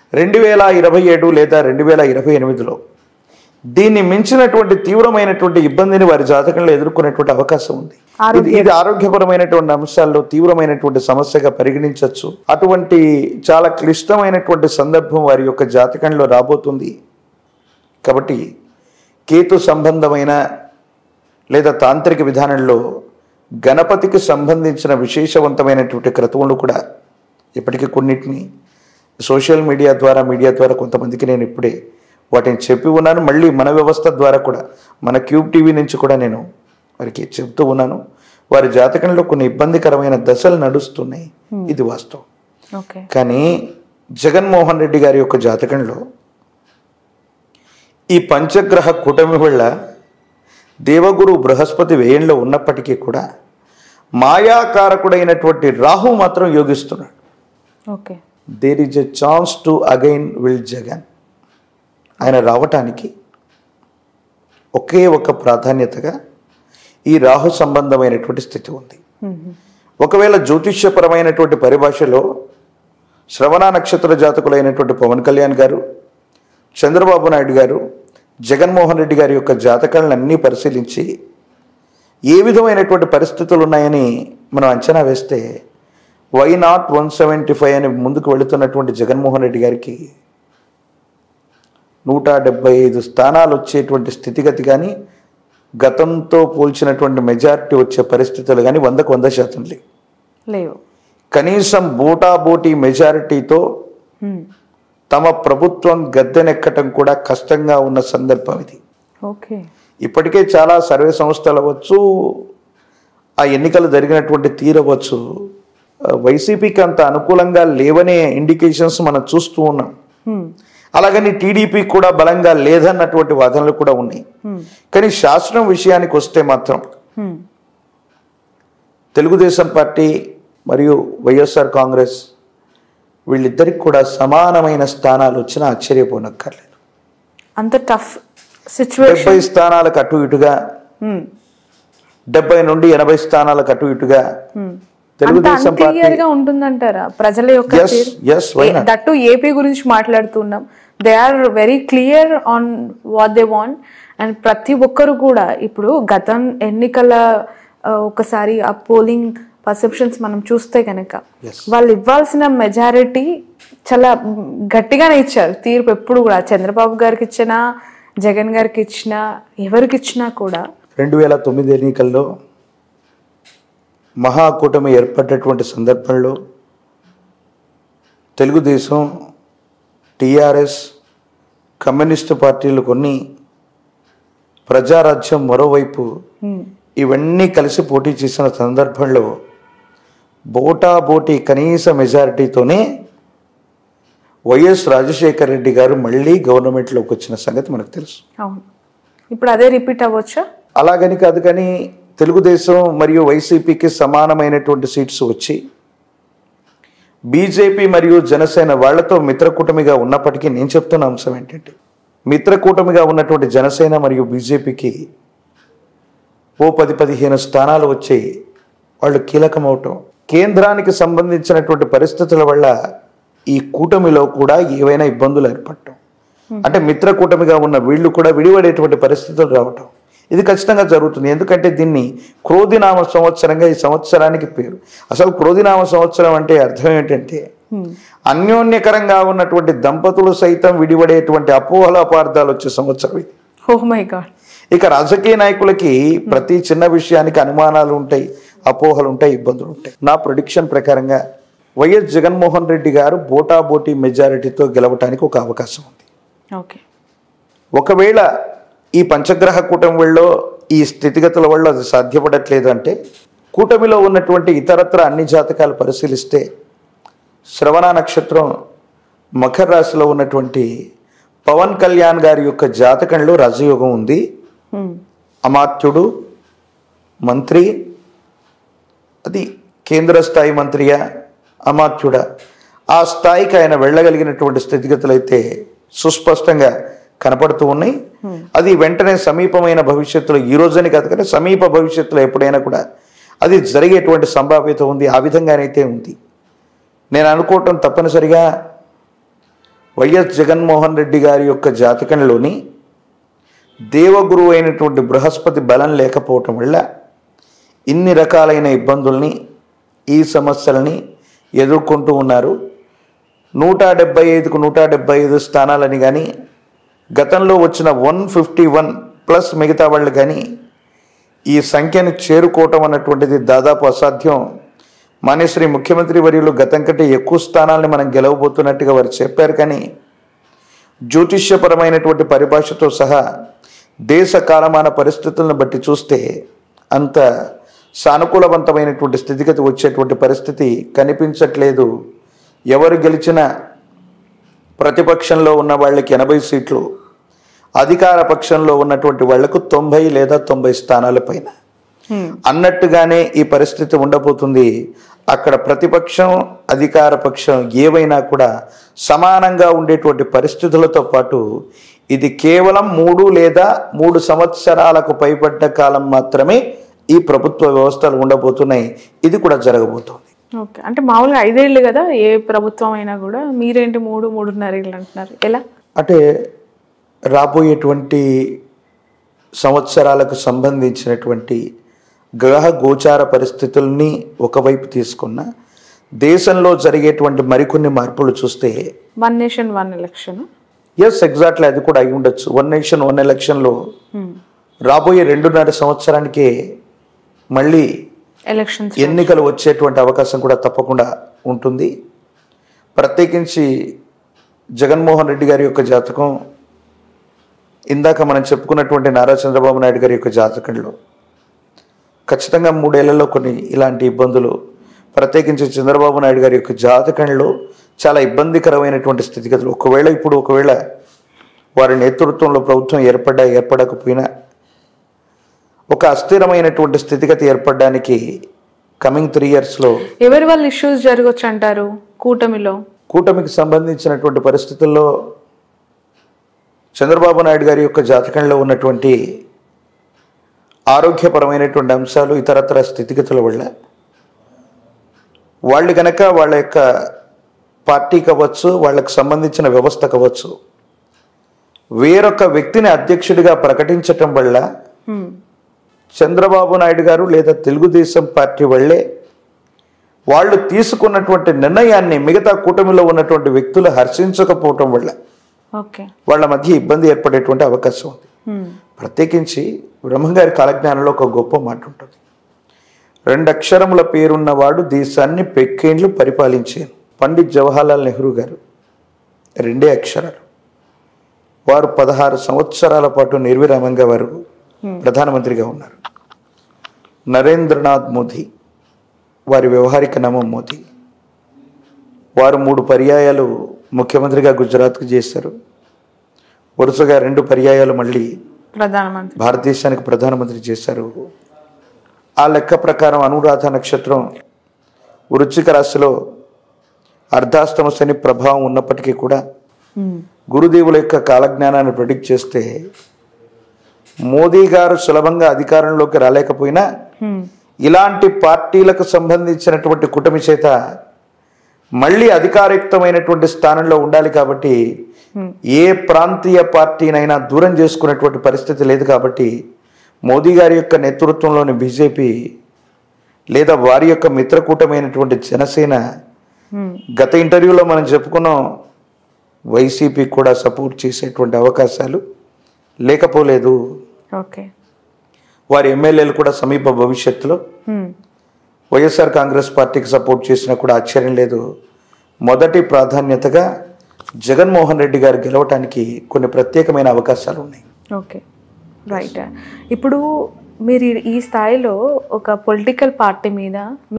2027 లేదా 2028లో దీన్ని మించినటువంటి తీవ్రమైనటువంటి ఇబ్బందిని వారి జాతకంలో ఎదుర్కొనేటువంటి అవకాశం ఉంది. ఇది ఆరోగ్యపరమైనటువంటి అంశాల్లో తీవ్రమైనటువంటి సమస్యగా పరిగణించవచ్చు. అటువంటి చాలా క్లిష్టమైనటువంటి సందర్భం వారి యొక్క జాతకంలో రాబోతుంది. కాబట్టి కేతు సంబంధమైన లేదా తాంత్రిక విధానంలో గణపతికి సంబంధించిన విశేషవంతమైనటువంటి క్రతువులు కూడా ఇప్పటికీ కొన్నిటిని సోషల్ మీడియా ద్వారా కొంతమందికి నేను ఇప్పుడే వాటిని చెప్పి ఉన్నాను. మళ్ళీ మన వ్యవస్థ ద్వారా కూడా మన క్యూబ్ టీవీ నుంచి కూడా నేను వారికి చెప్తూ ఉన్నాను. వారి జాతకంలో కొన్ని ఇబ్బందికరమైన దశలు నడుస్తున్నాయి, ఇది వాస్తవం. కానీ జగన్మోహన్ రెడ్డి గారి యొక్క జాతకంలో ఈ పంచగ్రహ కూటమి వల్ల దేవగురు బృహస్పతి వ్యయంలో ఉన్నప్పటికీ కూడా మాయాకారకుడైనటువంటి రాహు మాత్రం యోగిస్తున్నాడు. There is a chance to again will Jagan. ఆయన రావటానికి ఒకే ఒక ప్రాధాన్యతగా ఈ రాహు సంబంధమైనటువంటి స్థితి ఉంది. ఒకవేళ జ్యోతిష్యపరమైనటువంటి పరిభాషలో శ్రవణ నక్షత్ర జాతకులైనటువంటి పవన్ కళ్యాణ్ గారు, చంద్రబాబు నాయుడు గారు, జగన్మోహన్ రెడ్డి గారి యొక్క జాతకాలను అన్నీ పరిశీలించి ఏ విధమైనటువంటి పరిస్థితులు ఉన్నాయని మనం అంచనా వేస్తే వై నాట్ 175 అని ముందుకు వెళుతున్నటువంటి జగన్మోహన్ రెడ్డి గారికి 175 స్థానాలు వచ్చేటువంటి స్థితిగతి కానీ, గతంతో పోల్చినటువంటి మెజారిటీ వచ్చే పరిస్థితులు కానీ 100కు 100% లేవు. కనీసం బోటాబోటీ మెజారిటీతో తమ ప్రభుత్వం గద్దెనెక్కటం కూడా కష్టంగా ఉన్న సందర్భం ఇది. ఇప్పటికే చాలా సర్వే సంస్థలు అవ్వచ్చు, ఆ ఎన్నికలు జరిగినటువంటి తీరవచ్చు, వైసీపీకి అంత అనుకూలంగా లేవనే ఇండికేషన్స్ మనం చూస్తూ ఉన్నాం. అలాగని టీడీపీ కూడా బలంగా లేదన్నటువంటి వాదనలు కూడా ఉన్నాయి. కానీ శాసనం విషయానికి వస్తే మాత్రం తెలుగుదేశం పార్టీ మరియు వైఎస్ఆర్ కాంగ్రెస్ వీళ్ళిద్దరికి కూడా సమానమైన స్థానాలు వచ్చినా ఆశ్చర్యపోనక్కర్లేదు. అంత టఫ్ సిచ్యువేషన్. 70 స్థానాలకు అటు ఇటుగా, 70 నుండి 80 స్థానాలకు అటు ఇటుగా తెలుగుదేశం పార్టీ ఉంటుందంటారా? ప్రజల యొక్క దట్టు ఏపీ గురించి మాట్లాడుతున్నాం. They are very clear on what they want. And ప్రతి ఒక్కరు కూడా ఇప్పుడు గతం ఎన్నికల ఒకసారి ఆ పోలింగ్ పర్సెప్షన్స్ మనం చూస్తే కనుక వాళ్ళు ఇవ్వాల్సిన మెజారిటీ చాలా గట్టిగానే ఇచ్చారు తీర్పు. ఎప్పుడు కూడా చంద్రబాబు గారికి ఇచ్చినా, జగన్ గారికి ఇచ్చినా, ఎవరికి ఇచ్చినా కూడా 2009 ఎన్నికల్లో మహాకూటమి ఏర్పడ్డటువంటి సందర్భంలో తెలుగుదేశం, టీఆర్ఎస్, కమ్యూనిస్టు పార్టీలు కొన్ని, ప్రజారాజ్యం మరోవైపు ఇవన్నీ కలిసి పోటీ చేసిన సందర్భంలో బోటాబోటీ కనీస మెజారిటీతోనే వైఎస్ రాజశేఖర రెడ్డి గారు మళ్ళీ గవర్నమెంట్లోకి వచ్చిన సంగతి మనకు తెలుసు. ఇప్పుడు అదే రిపీట్ అవ్వచ్చా? అలాగని కాదు, కానీ తెలుగుదేశం మరియు వైసీపీకి సమానమైనటువంటి సీట్స్ వచ్చి బీజేపీ మరియు జనసేన వాళ్లతో మిత్రకూటమిగా ఉన్నప్పటికీ నేను చెప్తున్న అంశం ఏంటంటే, మిత్రకూటమిగా ఉన్నటువంటి జనసేన మరియు బీజేపీకి ఓ 10-15 స్థానాలు వచ్చి వాళ్ళు కీలకమవటం, కేంద్రానికి సంబంధించినటువంటి పరిస్థితుల వల్ల ఈ కూటమిలో కూడా ఏవైనా ఇబ్బందులు ఏర్పడటం, అంటే మిత్రకూటమిగా ఉన్న వీళ్ళు కూడా విడిపడేటువంటి పరిస్థితులు రావటం, ఇది ఖచ్చితంగా జరుగుతుంది. ఎందుకంటే దీన్ని క్రోధినామ సంవత్సరంగా ఈ సంవత్సరానికి పేరు. అసలు క్రోధినామ సంవత్సరం అంటే అర్థం ఏంటంటే అన్యోన్యకరంగా ఉన్నటువంటి దంపతులు సైతం విడిపడేటువంటి అపోహల అపార్థాలు వచ్చే సంవత్సరం ఇది. Oh my god. ఇక రాజకీయ నాయకులకి ప్రతి చిన్న విషయానికి అనుమానాలు ఉంటాయి, అపోహలు ఉంటాయి, ఇబ్బందులు ఉంటాయి. నా ప్రెడిక్షన్ ప్రకారంగా వైఎస్ జగన్మోహన్ రెడ్డి గారు బోటాబోటీ మెజారిటీతో గెలవటానికి ఒక అవకాశం ఉంది. ఒకవేళ ఈ పంచగ్రహ కూటమిలో ఈ స్థితిగతుల వల్ల అది సాధ్యపడట్లేదు అంటే, కూటమిలో ఉన్నటువంటి ఇతరత్ర అన్ని జాతకాలు పరిశీలిస్తే శ్రవణ నక్షత్రం మకర రాశిలో ఉన్నటువంటి పవన్ కళ్యాణ్ గారి యొక్క జాతకంలో రాజయోగం ఉంది. అమాత్యుడు మంత్రి, అది కేంద్ర స్థాయి మంత్రియా అమాత్యుడా, ఆ స్థాయికి ఆయన వెళ్ళగలిగినటువంటి స్థితిగతులు అయితే సుస్పష్టంగా కనపడుతూ ఉన్నాయి. అది వెంటనే సమీపమైన భవిష్యత్తులో, ఈ రోజుని కాదు కానీ సమీప భవిష్యత్తులో ఎప్పుడైనా కూడా అది జరిగేటువంటి సంభావ్యత ఉంది. ఆ విధంగానైతే ఉంది. నేను అనుకోవటం తప్పనిసరిగా వైఎస్ జగన్మోహన్ రెడ్డి గారి యొక్క జాతకంలోని దేవగురువు అయినటువంటి బృహస్పతి బలం లేకపోవటం వల్ల ఇన్ని రకాలైన ఇబ్బందుల్ని, ఈ సమస్యలని ఎదుర్కొంటూ ఉన్నారు. 175కు 175 స్థానాలని కానీ, గతంలో వచ్చిన 151 ప్లస్ మిగతా వాళ్ళు కానీ ఈ సంఖ్యను చేరుకోవటం అన్నటువంటిది దాదాపు అసాధ్యం. మాన్యశ్రీ ముఖ్యమంత్రి వర్యులు గతం కంటే ఎక్కువ స్థానాలని మనం గెలవబోతున్నట్టుగా వారు చెప్పారు. కానీ జ్యోతిష్యపరమైనటువంటి పరిభాషతో సహా దేశ కాలమాన పరిస్థితులను బట్టి చూస్తే అంత సానుకూలవంతమైనటువంటి స్థితిగతి వచ్చేటువంటి పరిస్థితి కనిపించట్లేదు. ఎవరు గెలిచినా ప్రతిపక్షంలో ఉన్న వాళ్ళకి 80 సీట్లు, అధికార పక్షంలో ఉన్నటువంటి వాళ్లకు 90 లేదా 90 స్థానాల పైన అన్నట్టుగానే ఈ పరిస్థితి ఉండబోతుంది. అక్కడ ప్రతిపక్షం, అధికార పక్షం ఏవైనా కూడా సమానంగా ఉండేటువంటి పరిస్థితులతో పాటు ఇది కేవలం 3 లేదా 3 సంవత్సరాలకు పైబడ్డ కాలం మాత్రమే ఈ ప్రభుత్వ వ్యవస్థలు ఉండబోతున్నాయి. ఇది కూడా జరగబోతోంది. ఓకే, అంటే మామూలుగా 5 ఏళ్ళు కదా ఏ ప్రభుత్వం అయినా కూడా, మీరేంటి 3-3.5 ఏళ్ళు అంటున్నారు, ఎలా? అంటే రాబోయేటువంటి సంవత్సరాలకు సంబంధించినటువంటి గ్రహ గోచార పరిస్థితుల్ని ఒకవైపు తీసుకున్న దేశంలో జరిగేటువంటి మరికొన్ని మార్పులు చూస్తే 1 నేషన్ 1 ఎలక్షన్, ఎస్ ఎగ్జాక్ట్లీ అది కూడా అయి ఉండొచ్చు. 1 నేషన్ 1 ఎలక్షన్లో రాబోయే 2.5 సంవత్సరానికే మళ్ళీ ఎన్నికలు వచ్చేటువంటి అవకాశం కూడా తప్పకుండా ఉంటుంది. ప్రత్యేకించి జగన్మోహన్ రెడ్డి గారి యొక్క జాతకం, ఇందాక మనం చెప్పుకున్నటువంటి నారా చంద్రబాబు నాయుడు గారి యొక్క జాతకంలో ఖచ్చితంగా 3 ఏళ్లలో కొన్ని ఇలాంటి ఇబ్బందులు, ప్రత్యేకించి చంద్రబాబు నాయుడు గారి యొక్క జాతకంలో చాలా ఇబ్బందికరమైనటువంటి స్థితిగతులు. ఒకవేళ వారి నేతృత్వంలో ప్రభుత్వం ఏర్పడకపోయినా ఒక అస్థిరమైనటువంటి స్థితిగతి ఏర్పడడానికి కమింగ్ 3 ఇయర్స్లో ఎవరి వల్ల ఇష్యూస్ జరగవచ్చు అంటారు? కూటమికి సంబంధించినటువంటి పరిస్థితుల్లో చంద్రబాబు నాయుడు గారి యొక్క జాతకంలో ఉన్నటువంటి ఆరోగ్యపరమైనటువంటి అంశాలు, ఇతరత్ర స్థితిగతుల వల్ల వాళ్ళు కనుక వాళ్ళ యొక్క పార్టీ కావచ్చు, వాళ్ళకు సంబంధించిన వ్యవస్థ కావచ్చు, వేరొక వ్యక్తిని అధ్యక్షుడిగా ప్రకటించటం వల్ల చంద్రబాబు నాయుడు గారు లేదా తెలుగుదేశం పార్టీ వాళ్ళే వాళ్ళు తీసుకున్నటువంటి నిర్ణయాన్ని మిగతా కూటమిలో ఉన్నటువంటి వ్యక్తులు హర్షించకపోవటం వల్ల వాళ్ళ మధ్య ఇబ్బంది ఏర్పడేటువంటి అవకాశం ఉంది. ప్రత్యేకించి బ్రహ్మంగారి కాలజ్ఞానంలో ఒక గొప్ప మాట ఉంటుంది. 2 అక్షరముల పేరున్నవాడు దేశాన్ని పెక్కేండ్లు పరిపాలించారు. పండిత్ జవహర్లాల్ నెహ్రూ గారు 2 అక్షరాలు. వారు 16 సంవత్సరాల పాటు నిర్విరామంగా వారు ప్రధానమంత్రిగా ఉన్నారు. నరేంద్రనాథ్ మోదీ, వారి వ్యవహారిక నామం మోదీ, వారు 3 పర్యాయాలు ముఖ్యమంత్రిగా గుజరాత్కు చేశారు. వరుసగా 2 పర్యాయాలు మళ్ళీ భారతదేశానికి ప్రధానమంత్రి చేశారు. ఆ లెక్క ప్రకారం అనురాధ నక్షత్రం వృశ్చిక రాశిలో అర్ధాష్టమ శని ప్రభావం ఉన్నప్పటికీ కూడా గురుదేవుల యొక్క కాలజ్ఞానాన్ని ప్రెడిక్ట్ చేస్తే మోదీ గారు సులభంగా అధికారంలోకి రాలేకపోయినా ఇలాంటి పార్టీలకు సంబంధించినటువంటి కూటమి చేత మళ్ళీ అధికారయుక్తమైనటువంటి స్థానంలో ఉండాలి. కాబట్టి ఏ ప్రాంతీయ పార్టీనైనా దూరం చేసుకునేటువంటి పరిస్థితి లేదు. కాబట్టి మోదీ గారి యొక్క నేతృత్వంలోని బీజేపీ లేదా వారి యొక్క మిత్రకూటమైనటువంటి జనసేన, గత ఇంటర్వ్యూలో మనం చెప్పుకున్నాం, వైసీపీ కూడా సపోర్ట్ చేసేటువంటి అవకాశాలు లేకపోలేదు. వారి ఎమ్మెల్యేలు కూడా సమీప భవిష్యత్తులో వైఎస్ఆర్ కాంగ్రెస్ పార్టీకి సపోర్ట్ చేసినా కూడా ఆశ్చర్యం లేదు. మొదటి ప్రాధాన్యతగా జగన్మోహన్ రెడ్డి గారు గెలవటానికి కొన్ని ప్రత్యేకమైన అవకాశాలు ఉన్నాయి. Okay, right. ఇప్పుడు మీరు ఈ స్థాయిలో ఒక పొలిటికల్ పార్టీ మీద